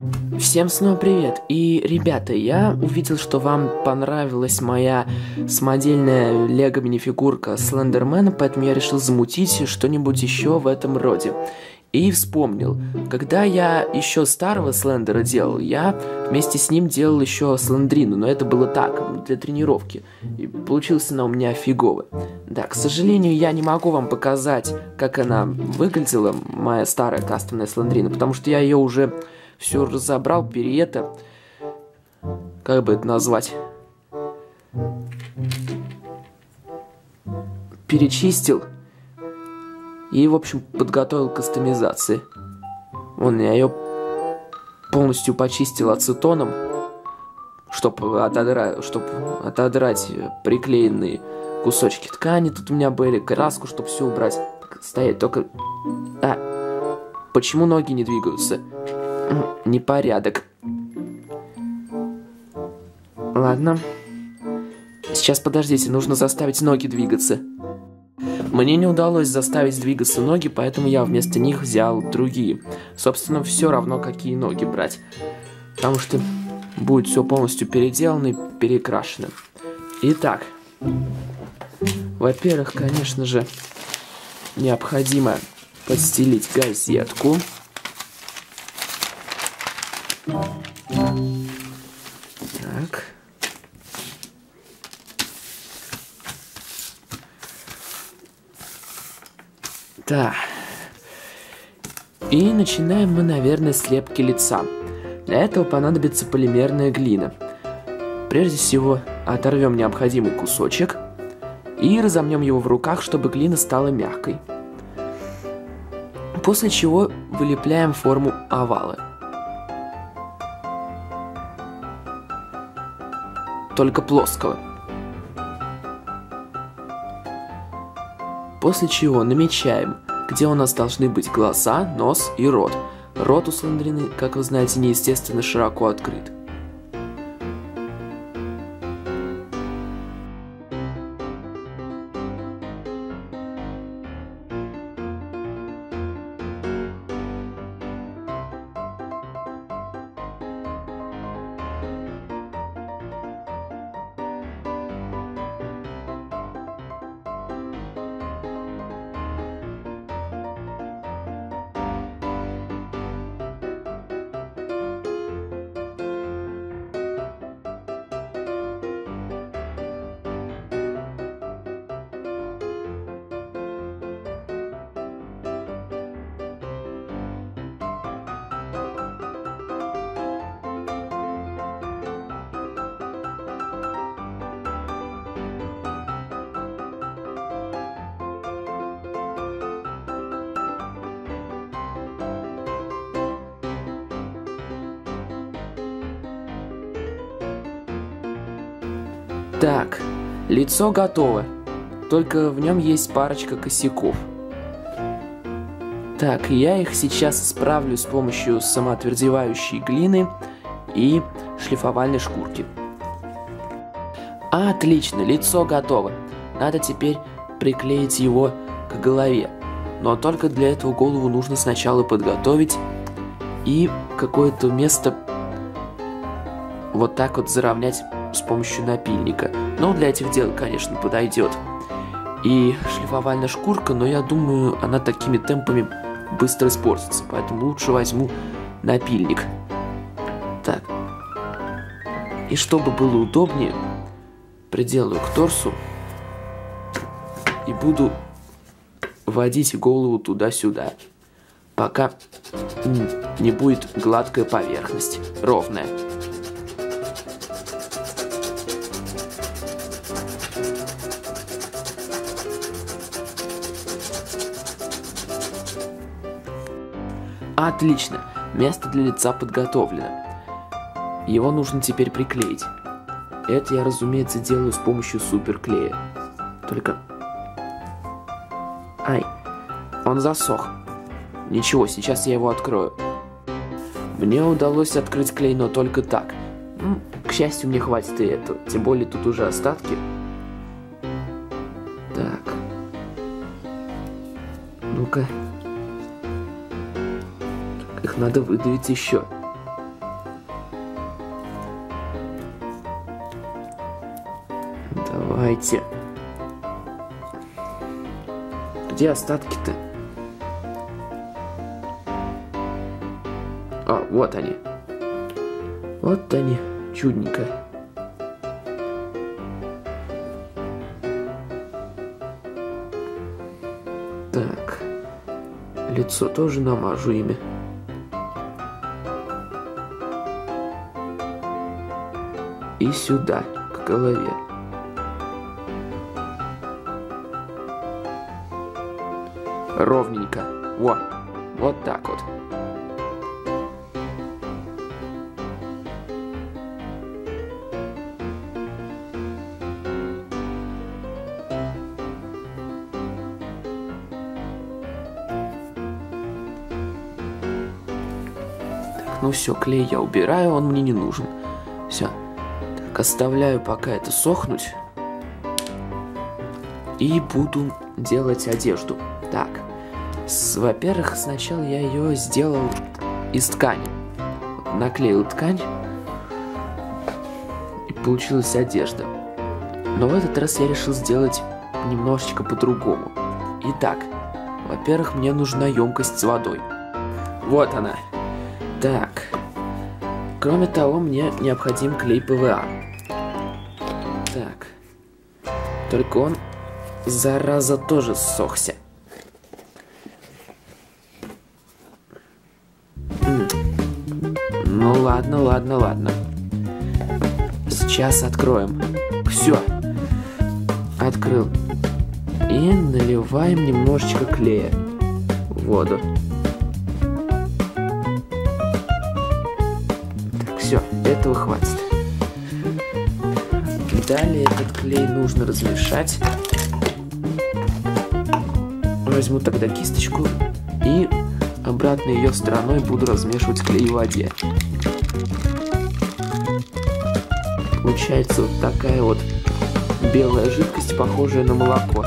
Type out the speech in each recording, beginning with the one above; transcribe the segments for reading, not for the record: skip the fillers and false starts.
Всем снова привет! И, ребята, я увидел, что вам понравилась моя самодельная лего-минифигурка Слендермена, поэтому я решил замутить что-нибудь еще в этом роде. И вспомнил, когда я еще старого Слендера делал, я вместе с ним делал еще Слендрину, но это было так, для тренировки. И получилась она у меня фиговая. Да, к сожалению, я не могу вам показать, как она выглядела, моя старая кастомная Слендрина, потому что я ее уже все разобрал, как бы это назвать, перечистил и, в общем, подготовил к кастомизации. Вон, я ее полностью почистил ацетоном, чтобы отодрать приклеенные кусочки ткани. Тут у меня были, краску, чтобы все убрать. Стоять, только... почему ноги не двигаются? Непорядок. Ладно. Сейчас, подождите, нужно заставить ноги двигаться. Мне не удалось заставить двигаться ноги, поэтому я вместо них взял другие. Собственно, все равно, какие ноги брать. Потому что будет все полностью переделано и перекрашено. Итак. Во-первых, конечно же, необходимо подстелить газетку. Так. Так. И начинаем мы, наверное, с слепки лица. Для этого понадобится полимерная глина. Прежде всего, оторвем необходимый кусочек и разомнем его в руках, чтобы глина стала мягкой. После чего вылепляем форму овала. Только плоского. После чего намечаем, где у нас должны быть глаза, нос и рот. Рот у Слендрины, как вы знаете, неестественно широко открыт. Так, лицо готово, только в нем есть парочка косяков. Так, я их сейчас исправлю с помощью самоотвердевающей глины и шлифовальной шкурки. Отлично, лицо готово. Надо теперь приклеить его к голове. Но только для этого голову нужно сначала подготовить и какое-то место вот так вот заровнять с помощью напильника. Но для этих дел, конечно, подойдет и шлифовальная шкурка, но я думаю, она такими темпами быстро испортится, поэтому лучше возьму напильник. Так. И чтобы было удобнее, приделаю к торсу и буду водить голову туда-сюда, пока не будет гладкая поверхность, ровная. Отлично, место для лица подготовлено. Его нужно теперь приклеить. Это я, разумеется, делаю с помощью суперклея. Только... Ай, он засох. Ничего, сейчас я его открою. Мне удалось открыть клей, но только так. К счастью, мне хватит и этого. Тем более тут уже остатки. Так. Ну-ка. Их надо выдавить еще. Давайте. Где остатки-то? А, вот они. Вот они, чудненько. Так. Лицо тоже намажу ими. И сюда, к голове. Ровненько. Во. Вот так вот. Ну все, клей я убираю, он мне не нужен. Все. Так, оставляю пока это сохнуть. И буду делать одежду. Так. Во-первых, сначала я ее сделал из ткани. Наклеил ткань. И получилась одежда. Но в этот раз я решил сделать немножечко по-другому. Итак, во-первых, мне нужна емкость с водой. Вот она. Так, кроме того, мне необходим клей ПВА. Так, только он, зараза, тоже ссохся. Ну ладно, ладно, ладно. Сейчас откроем. Все, открыл. И наливаем немножечко клея в воду. Все, этого хватит. Далее этот клей нужно размешать. Возьму тогда кисточку и обратной ее стороной буду размешивать клей в воде. Получается вот такая вот белая жидкость, похожая на молоко.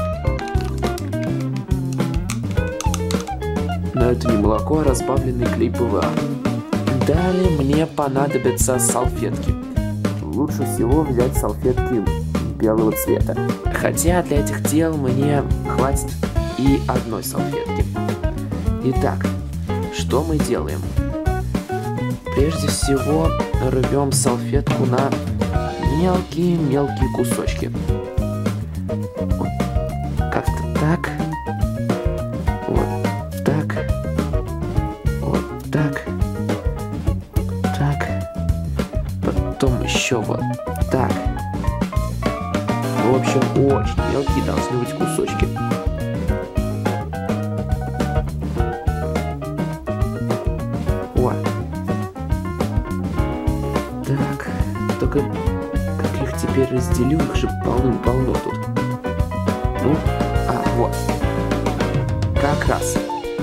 Но это не молоко, а разбавленный клей ПВА. Далее мне понадобятся салфетки. Лучше всего взять салфетки белого цвета. Хотя для этих дел мне хватит и одной салфетки. Итак, что мы делаем? Прежде всего рвем салфетку на мелкие-мелкие кусочки. Вот как-то так. Вот так. Вот так. Так. Потом еще вот так. В общем, очень мелкие должны быть кусочки. О. Так. Только как их теперь разделю? Их же полным-полно тут. Ну, вот. Как раз.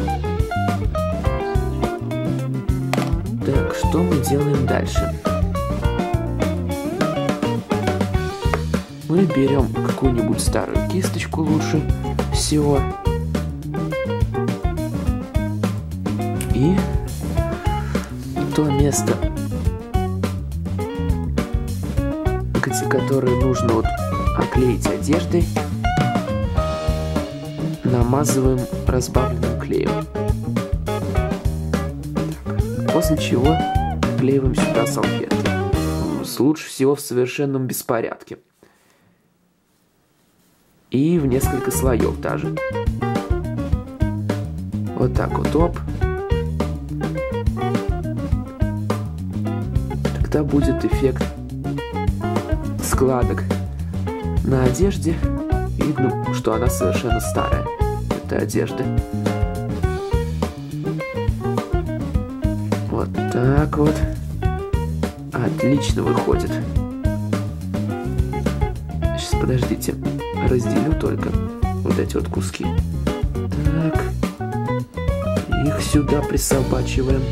Так, что мы делаем дальше? Мы берем какую-нибудь старую кисточку лучше всего. И то место, которое нужно вот оклеить одеждой, намазываем разбавленным клеем. Так. После чего вклеиваем сюда салфетки. Лучше всего в совершенном беспорядке. И в несколько слоев даже. Вот так вот, оп. Тогда будет эффект складок на одежде. Видно, что она совершенно старая. Это одежда. Вот так вот. Отлично выходит. Сейчас, подождите. Разделю только вот эти вот куски. Так. Их сюда присобачиваем.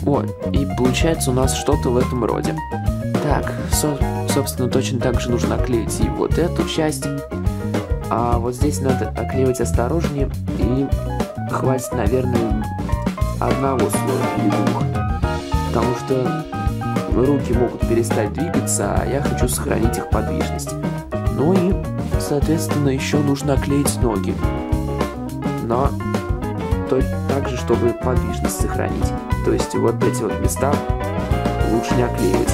О, и получается у нас что-то в этом роде. Так, собственно, точно так же нужно оклеить и вот эту часть. А вот здесь надо оклеивать осторожнее. И хватит, наверное, одного слоя или двух. Потому что руки могут перестать двигаться, а я хочу сохранить их подвижность. Ну и, соответственно, еще нужно оклеить ноги. Но так же, чтобы подвижность сохранить. То есть вот эти вот места лучше не оклеивать.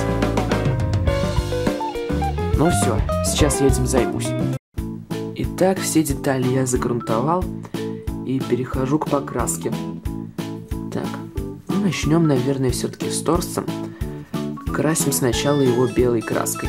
Ну все, сейчас я этим займусь. Итак, все детали я загрунтовал и перехожу к покраске. Так, ну начнем, наверное, все-таки с торса. Красим сначала его белой краской.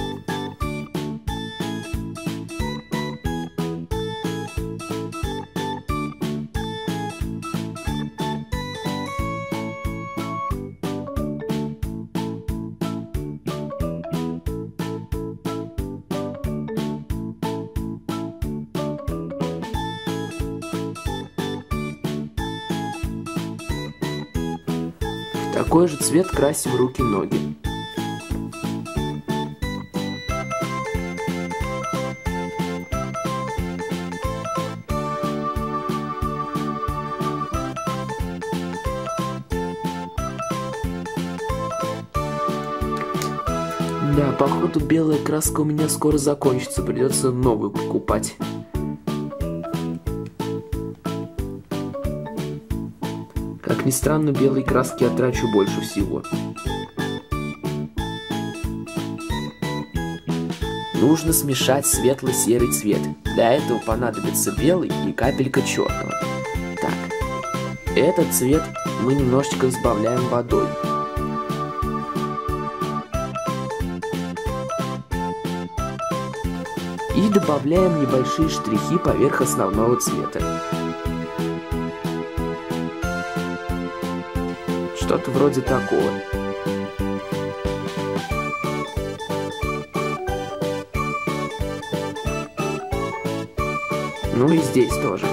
Такой же цвет красим руки-ноги. Да, походу белая краска у меня скоро закончится, придется новую покупать. Как ни странно, белой краски я трачу больше всего. Нужно смешать светло-серый цвет. Для этого понадобится белый и капелька черного. Так, этот цвет мы немножечко разбавляем водой. И добавляем небольшие штрихи поверх основного цвета. Что-то вроде такого. Ну и здесь тоже.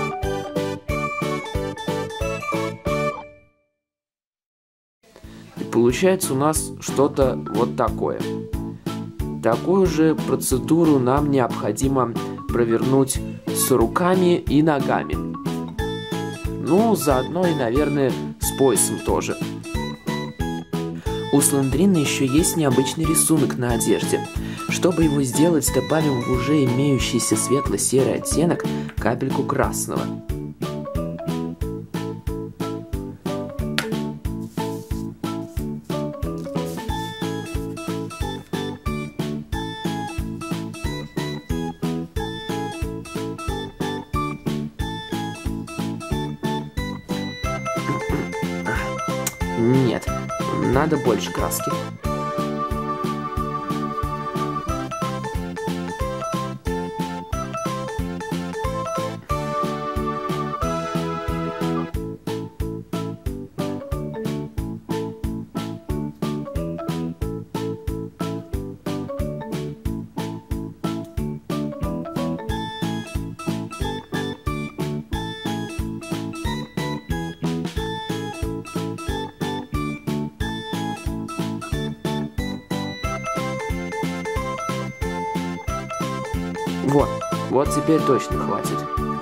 И получается у нас что-то вот такое. Такую же процедуру нам необходимо провернуть с руками и ногами. Ну, заодно и, наверное, с поясом тоже. У Сландрина еще есть необычный рисунок на одежде. Чтобы его сделать, добавим в уже имеющийся светло-серый оттенок капельку красного. Нет, надо больше краски. Вот теперь точно хватит.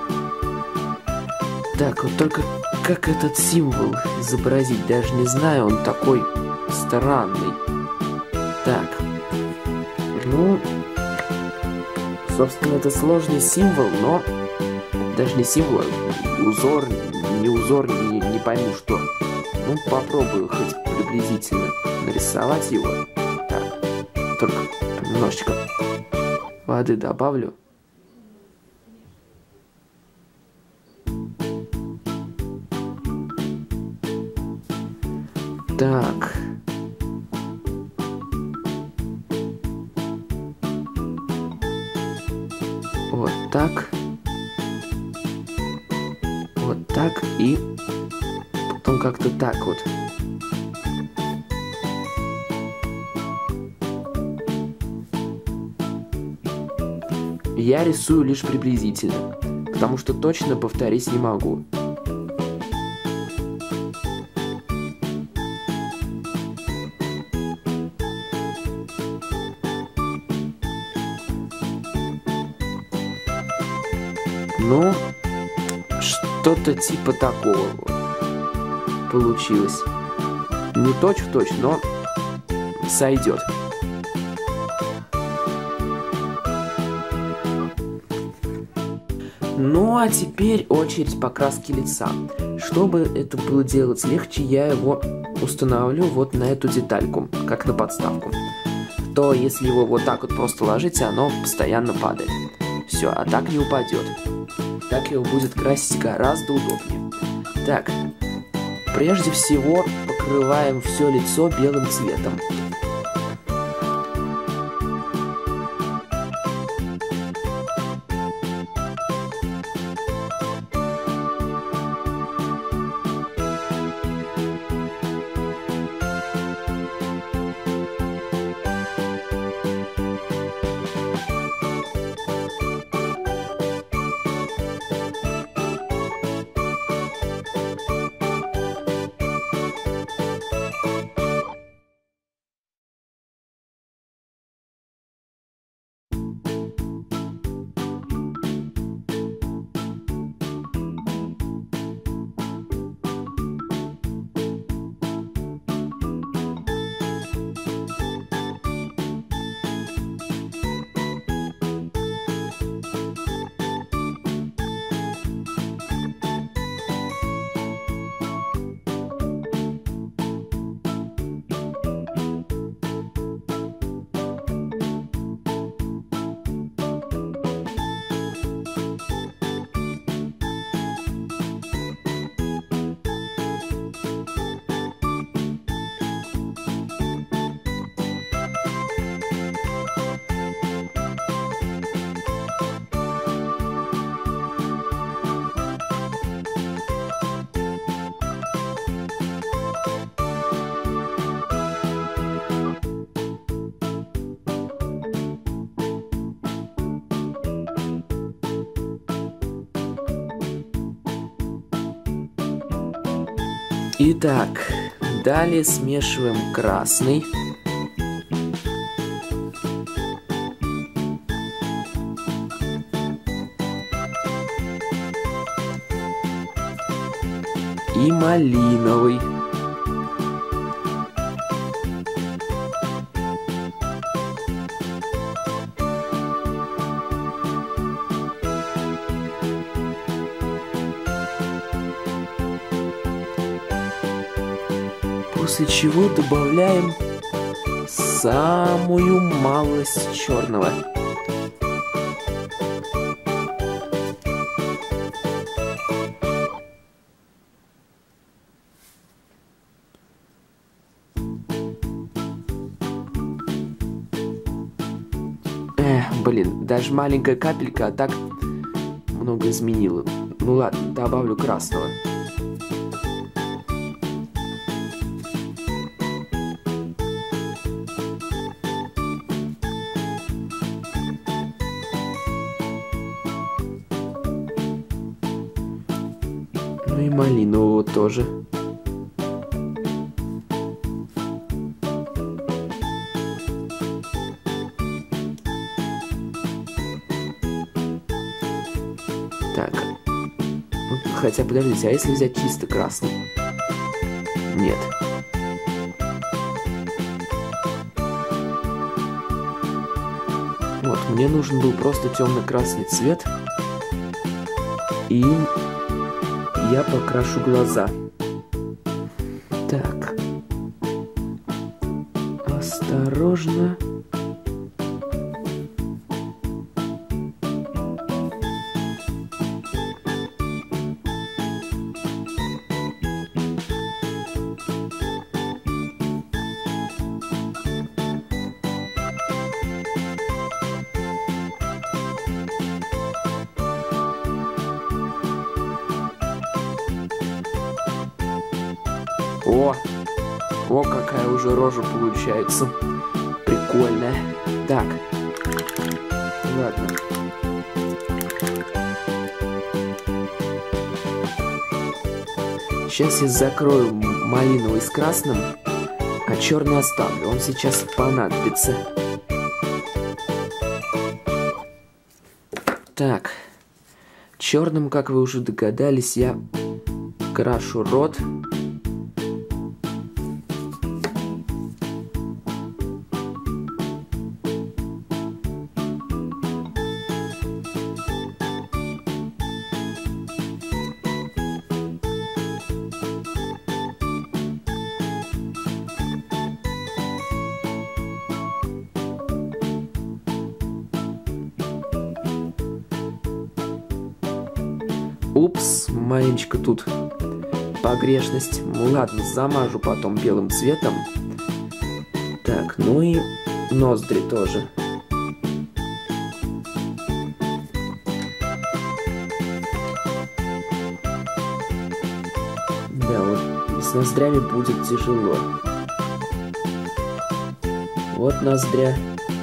Так, вот только как этот символ изобразить, даже не знаю, он такой странный. Так, ну, собственно, это сложный символ, но даже не символ, а узор, не пойму что. Ну, попробую хоть приблизительно нарисовать его. Так, только немножечко воды добавлю. Так. Вот так. Вот так и потом как-то так вот. Я рисую лишь приблизительно, потому что точно повторить не могу. Ну, что-то типа такого вот получилось. Не точь-в-точь, но сойдет. Ну а теперь очередь покраски лица. Чтобы это было делать легче, я его установлю вот на эту детальку, как на подставку. То если его вот так вот просто ложить, оно постоянно падает. Все, а так не упадет. Так его будет красить гораздо удобнее. Так, прежде всего покрываем все лицо белым цветом. Итак, далее смешиваем красный. И малиновый. После чего добавляем самую малость черного. Блин, даже маленькая капелька, а так много изменила. Ну ладно, добавлю красного. Ну и малинового тоже. Так. Хотя, подождите, а если взять чисто красный? Нет. Вот, мне нужен был просто темно-красный цвет. И я покрашу глаза. Так. Осторожно. О, какая уже рожа получается. Прикольная. Так. Ладно. Сейчас я закрою малиновый с красным, а черный оставлю. Он сейчас понадобится. Так. Черным, как вы уже догадались, я крашу рот. Упс, маленечко тут погрешность. Ну ладно, замажу потом белым цветом. Так, ну и ноздри тоже. Да, вот с ноздрями будет тяжело. Вот ноздря.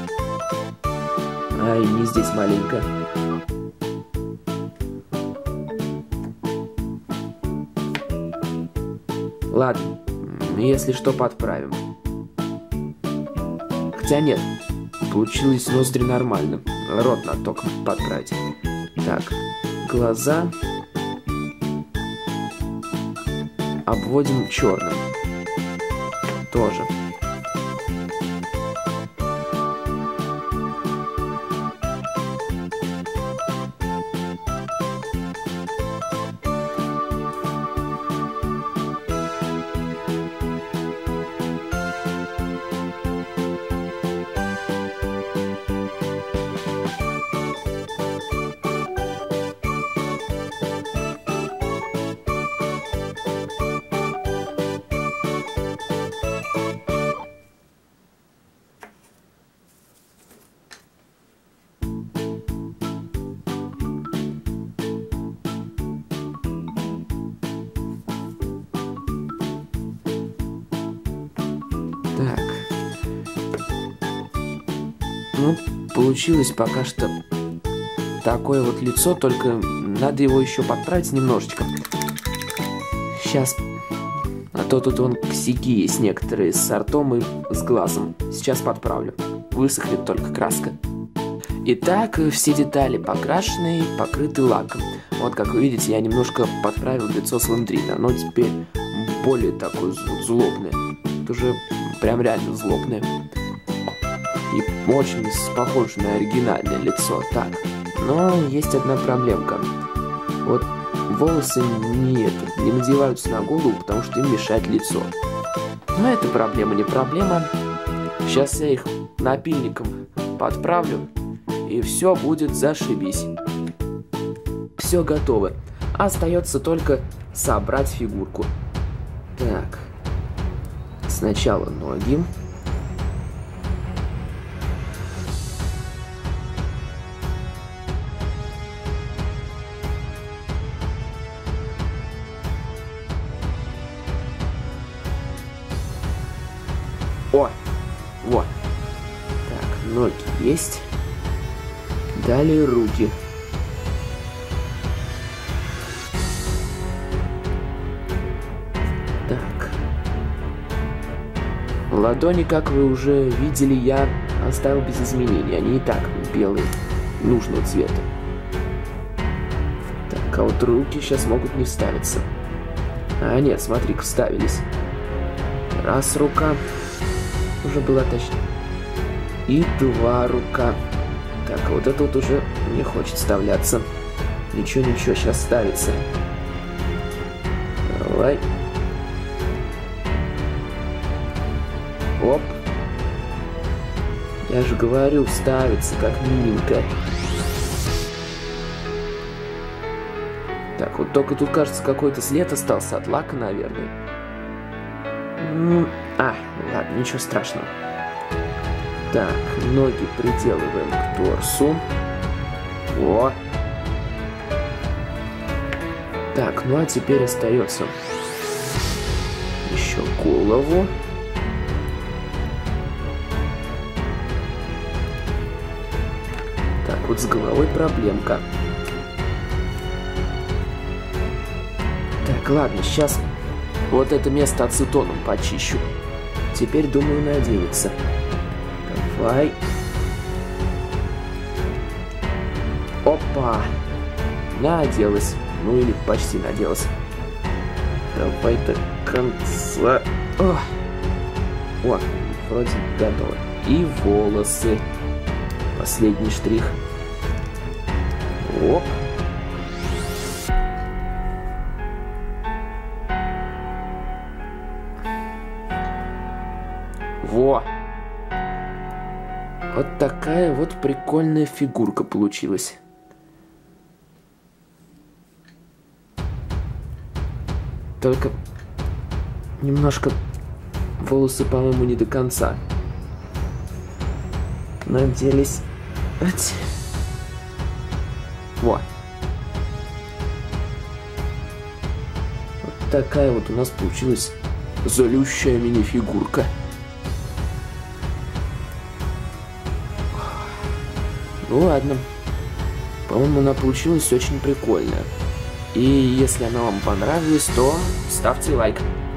Ай, не здесь маленько. Ладно, если что, подправим. Хотя нет, получилось ноздри нормально. Рот надо только подправить. Так, глаза обводим черным. Тоже. Так. Ну, получилось пока что такое вот лицо, только надо его еще подправить немножечко. Сейчас. А то тут вон косяки есть некоторые с ртом и с глазом. Сейчас подправлю. Высохнет только краска. Итак, все детали покрашены и покрыты лаком. Вот, как вы видите, я немножко подправил лицо Слендерина. Оно теперь более такое злобное. Это уже прям реально злобное. И очень похоже на оригинальное лицо. Так, но есть одна проблемка. Вот волосы не надеваются на голову, потому что им мешает лицо. Но это проблема не проблема. Сейчас я их напильником подправлю, и все будет зашибись. Все готово. Остается только собрать фигурку. Так. Сначала ноги. О! Вот. Так, ноги есть. Далее руки. Так. Ладони, как вы уже видели, я оставил без изменений. Они и так белые, нужного цвета. Так, а вот руки сейчас могут не вставиться. А нет, смотри-ка, вставились. Раз рука. Уже была точнее. И два рука. Так, а вот это вот уже не хочет вставляться. Ничего, сейчас вставится. Давай. Оп. Я же говорю, вставится, как миленько. Так, вот только тут, кажется, какой-то след остался от лака, наверное. Ладно, ничего страшного. Так, ноги приделываем к торсу. О! Так, ну а теперь остается еще голову. Так, вот с головой проблемка. Так, ладно, сейчас вот это место ацетоном почищу. Теперь, думаю, наденется. Давай. Опа. наделась. Ну или почти наделась. Давай до конца. О, вроде готово. И волосы. Последний штрих. Оп. Во! Вот такая вот прикольная фигурка получилась. Только немножко волосы, по-моему, не до конца наделись. Во. Вот такая вот у нас получилась злющая мини-фигурка. Ну ладно. По-моему, она получилась очень прикольная. И если она вам понравилась, то ставьте лайк.